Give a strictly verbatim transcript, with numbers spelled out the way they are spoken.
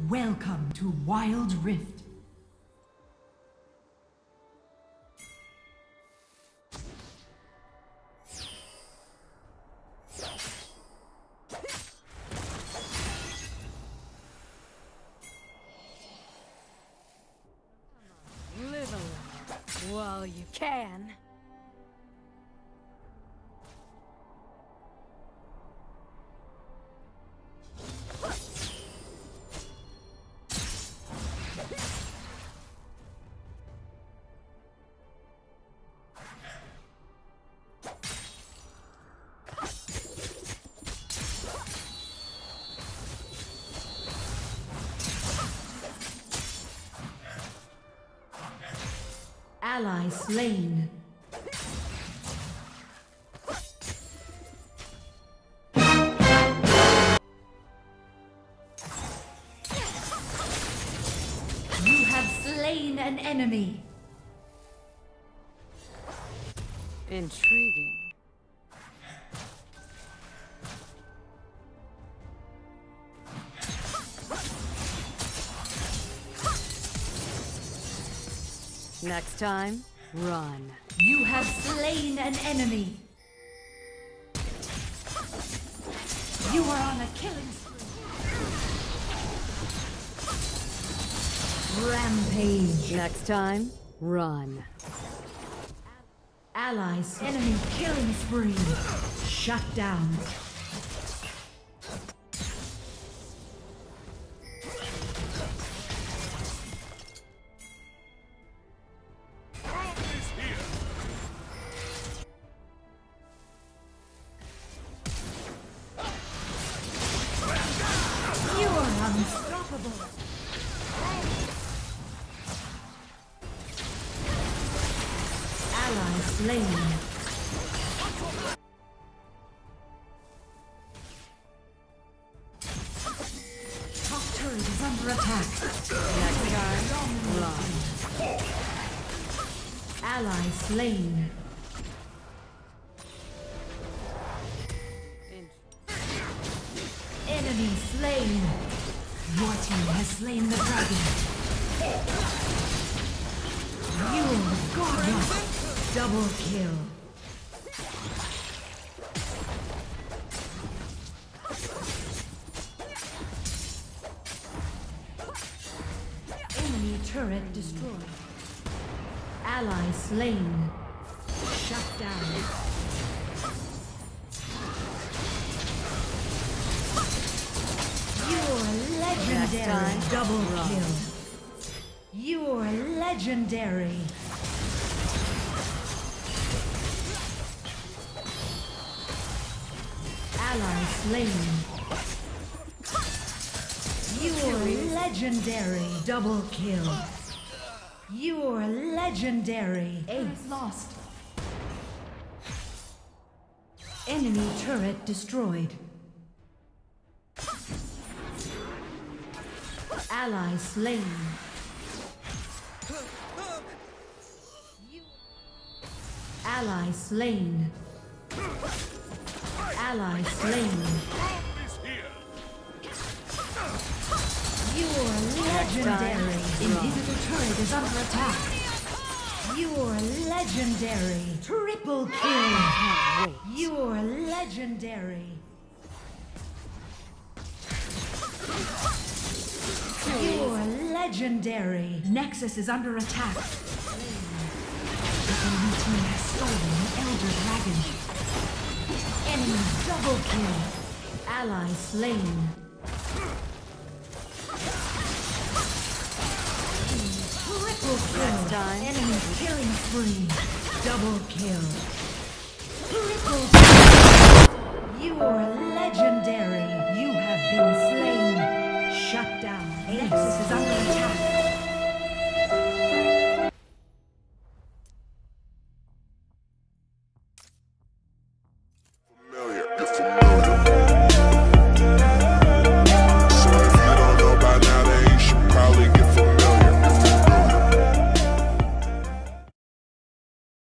Welcome to Wild Rift. Live a little while you can. Ally slain. You have slain an enemy. Intriguing. Next time, run. You have slain an enemy. You are on a killing spree. Rampage. Next time, run. Allies, enemy killing spree. Shut down. Unstoppable. Ally slain. Top turret is under attack. Next time, run. Ally slain. Enemy slain. Your team has slain the dragon. You gorgeous. Double kill. Enemy turret destroyed. Ally slain. Shut down. You're legendary. Double run. Kill. You're legendary. Ally slain. You're legendary. Double kill. You're legendary. Ace lost. Enemy turret destroyed. Ally slain. Ally slain. Ally slain. You're legendary. Inhibitor turret is under attack. You're legendary. Triple kill. You're legendary. You're legendary. Nexus is under attack. The enemy team has stolen the Elder Dragon. Enemy double kill. Ally slain. Triple kill. Enemy killing spree. Double kill.